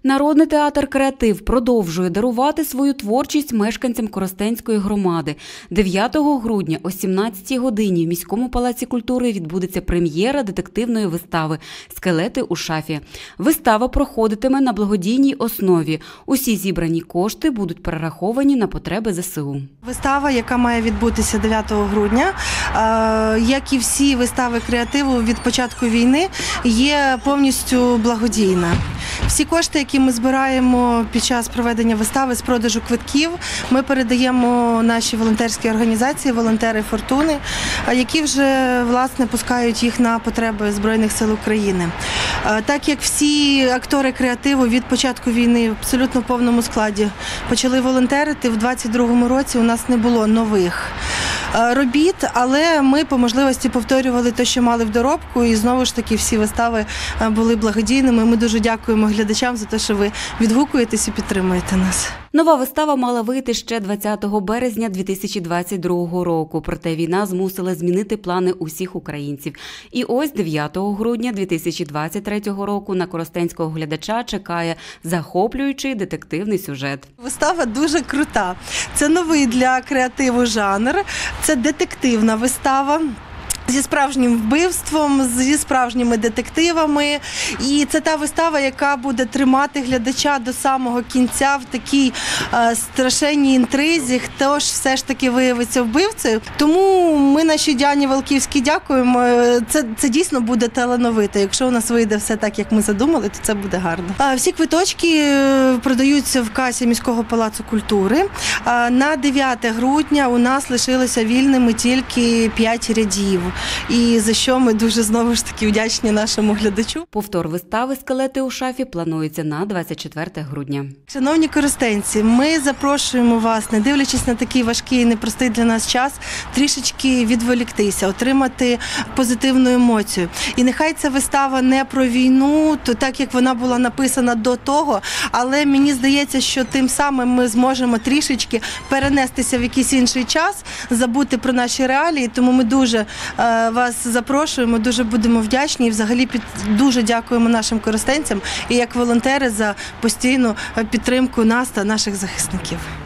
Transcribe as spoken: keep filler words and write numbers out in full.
Народний театр «Креатив» продовжує дарувати свою творчість мешканцям Коростенської громади. дев'ятого грудня о сімнадцятій годині в міському палаці культури відбудеться прем'єра детективної вистави «Скелети у шафі». Вистава проходитиме на благодійній основі. Усі зібрані кошти будуть перераховані на потреби зе се у. Вистава, яка має відбутися дев'ятого грудня, як і всі вистави «Креативу» від початку війни, є повністю благодійна. Всі кошти, які ми збираємо під час проведення вистави з продажу квитків, ми передаємо нашій волонтерській організації «Волонтери Фортуни», які вже, власне, пускають їх на потреби Збройних сил України. Так як всі актори «Креативу» від початку війни абсолютно в повному складі почали волонтерити, в двадцять другому році у нас не було нових робіт, але ми по можливості повторювали те, що мали в доробку, і знову ж таки всі вистави були благодійними. Ми дуже дякуємо глядачам за те, що ви відгукуєтесь і підтримуєте нас. Нова вистава мала вийти ще двадцятого березня дві тисячі двадцять другого року, проте війна змусила змінити плани усіх українців. І ось дев'ятого грудня дві тисячі двадцять третього року на коростенського глядача чекає захоплюючий детективний сюжет. Вистава дуже крута. Це новий для «Креативу» жанр, це детективна вистава. Зі справжнім вбивством, зі справжніми детективами. І це та вистава, яка буде тримати глядача до самого кінця в такій е, страшенній інтризі, хто ж все ж таки виявиться вбивцею. Тому ми нашій Діані Валківській дякуємо. Це, це дійсно буде талановито. Якщо у нас вийде все так, як ми задумали, то це буде гарно. А всі квиточки продаються в касі міського палацу культури. А на дев'яте грудня у нас лишилося вільними тільки п'ять рядів. І за що ми дуже, знову ж таки, вдячні нашому глядачу. Повтор вистави «Скелети у шафі» планується на двадцять четверте грудня. Шановні коростенці, ми запрошуємо вас, не дивлячись на такий важкий і непростий для нас час, трішечки відволіктися, отримати позитивну емоцію. І нехай ця вистава не про війну, то так, як вона була написана до того, але мені здається, що тим самим ми зможемо трішечки перенестися в якийсь інший час, забути про наші реалії, тому ми дуже вас запрошуємо, дуже будемо вдячні і взагалі під, дуже дякуємо нашим коростенцям і як волонтери за постійну підтримку нас та наших захисників.